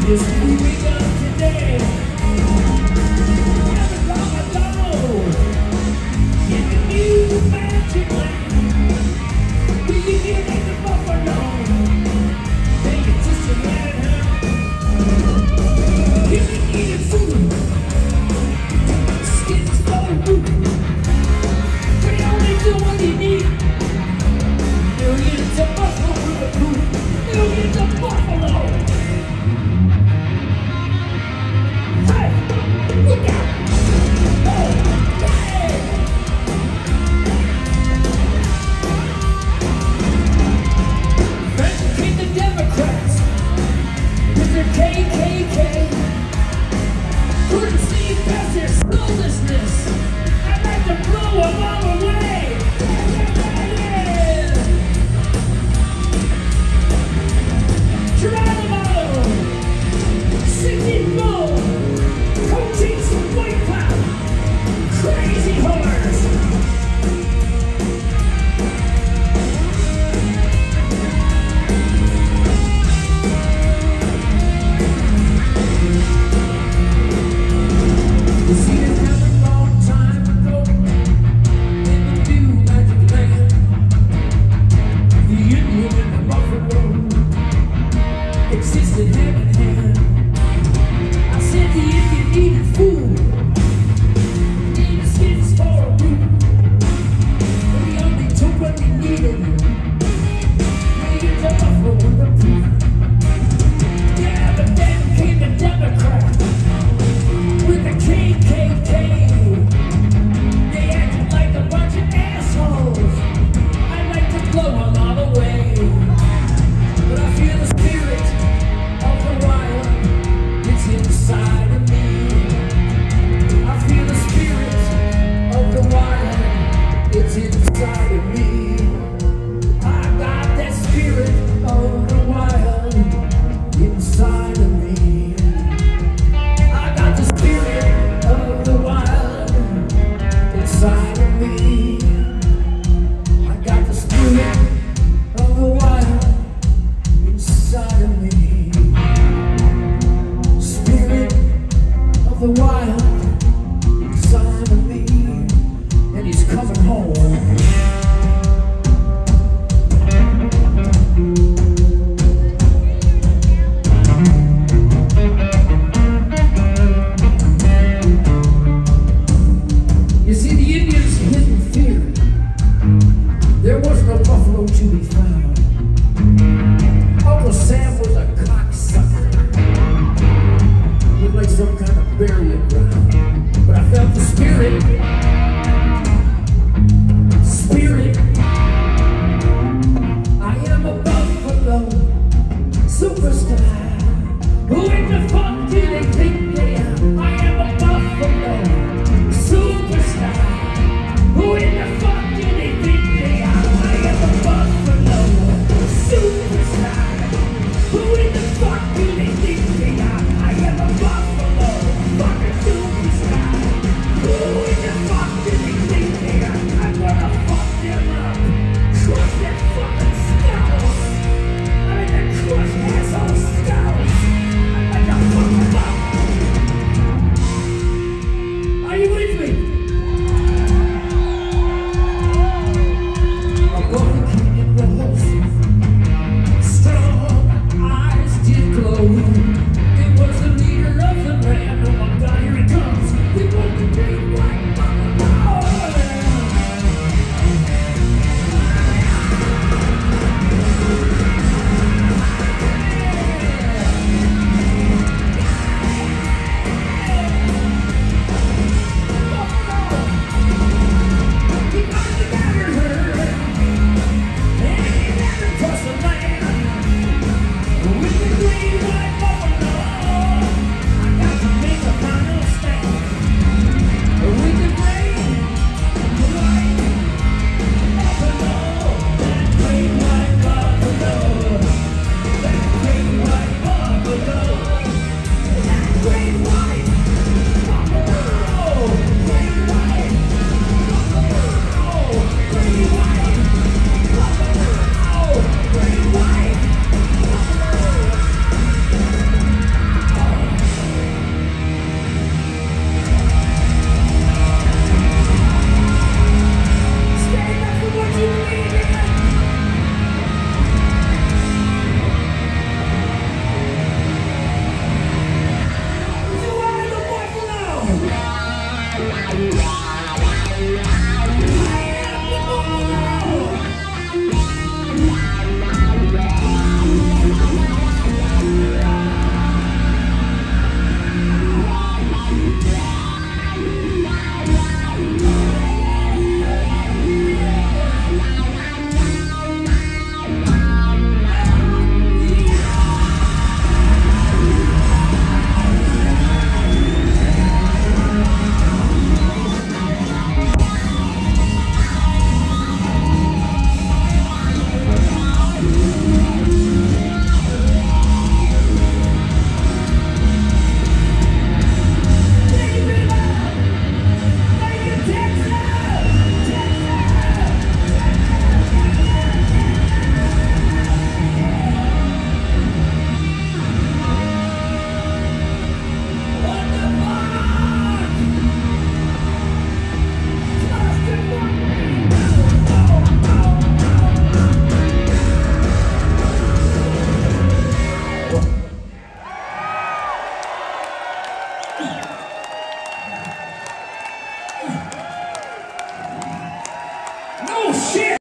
is who we got today. Never long ago, in the new magic land, we get in the buffalo. They existed right now. If you needed food, skins for food. They only do what they need. Millions of buffalo with a food. Millions of buffalo. KKK couldn't see past their soullessness. I'd like to blow them all away. Geronimo, Sydney Bull, coaching some white cloud, crazy horse. Existed hand in hand. I said the Indian needed food, needed skins for a root. We only took what we needed. Millions of buffalo with a food. Yeah, but then came the Democrats with the KKK. They acted like a bunch of assholes. I'd like to blow them all away, but I feel the spirit of the wild, it's inside of me. I feel the spirit of the wild, it's inside of me. I got that spirit of the wild inside of me. I got the spirit of the wild inside of me. I got the spirit of the wild inside of me. Spirit of the wild inside of me. And he's coming home. You see, the Indians hid in fear. There was no buffalo to be found. Uncle Sam was a cocksucker. Looked like some kind of burial ground. But I felt the spirit. Spirit. I am a buffalo superstar. Who in the fuck do they think